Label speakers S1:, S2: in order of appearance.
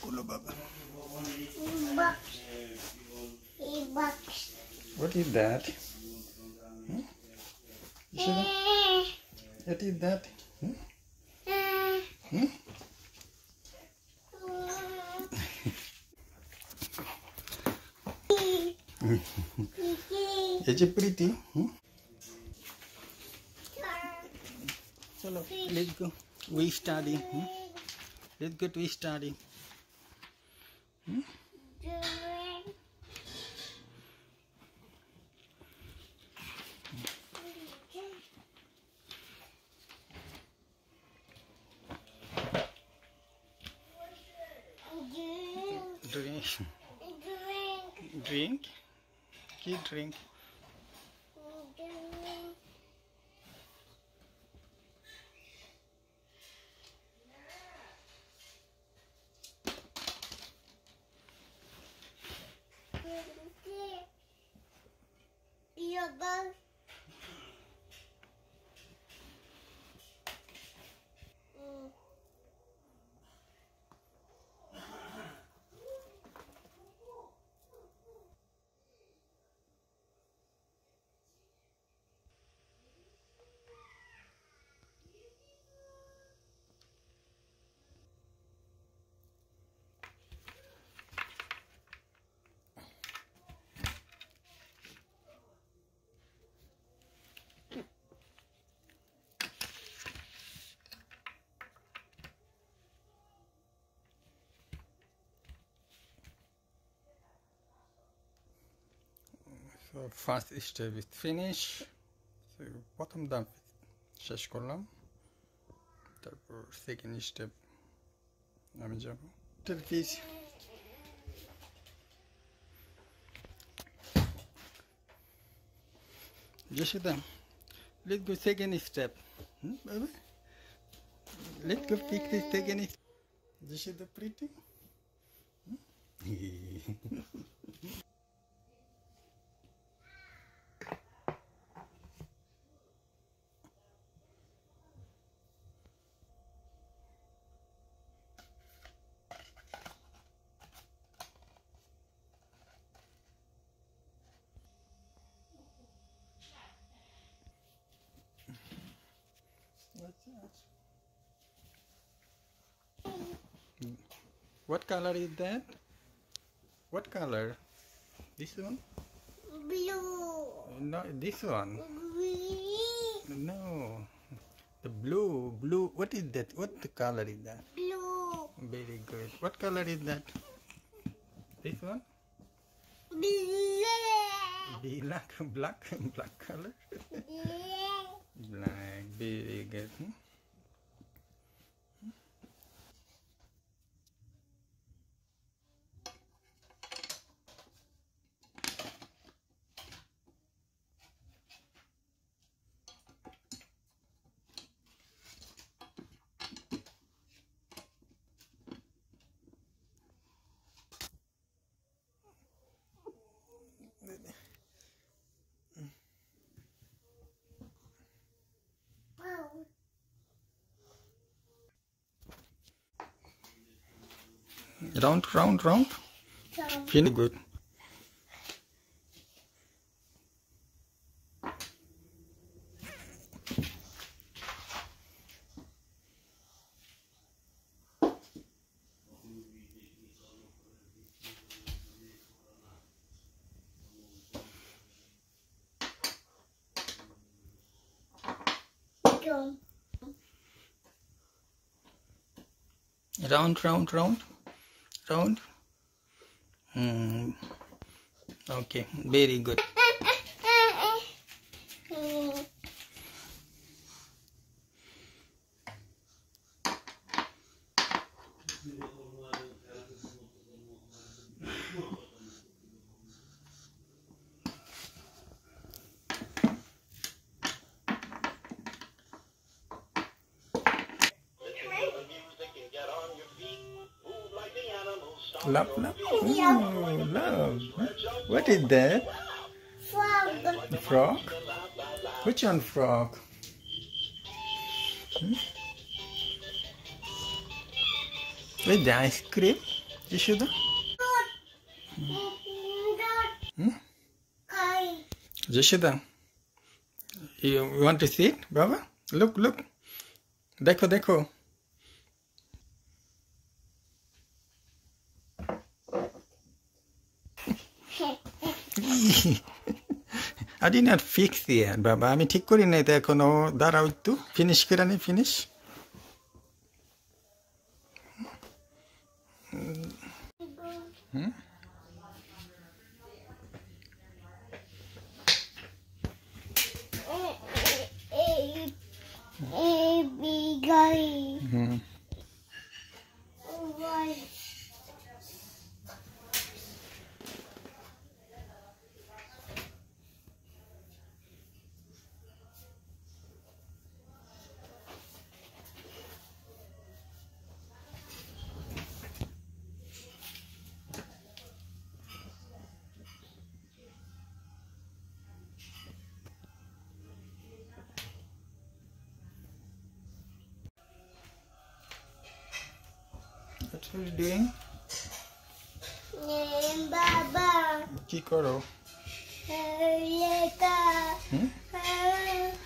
S1: What is that? What is that? Is it pretty? Chalo, let's go. We study. Let's go to study. Drink. Kid drink. So first step is finish. So bottom down শেষ করলাম তারপর second step আমি যাব পিস Jashida, let's go second step. Baby? Let's go pick the second step. Jashida pretty? What color is that? What color? This one?
S2: Blue.
S1: No, this one.
S2: Green.
S1: No. The blue. What is that? What the color is that?
S2: Blue.
S1: Very good. What color is that? This one?
S2: Black.
S1: Black color? Black. Very good. Round. Feel good. Round. Okay, very good. Love. Oh, love. What is that?
S2: Frog.
S1: Frog? Which one frog? With the ice cream? Jishuda? Jishuda, you want to see it, Baba? Look, look. Dekho, dekho. I did not fix yet, Baba. আমি ঠিক করি নাই তো এখনো দাঁড়াও একটু finish করে নি finish What are you doing?
S2: Baba.
S1: কি করো?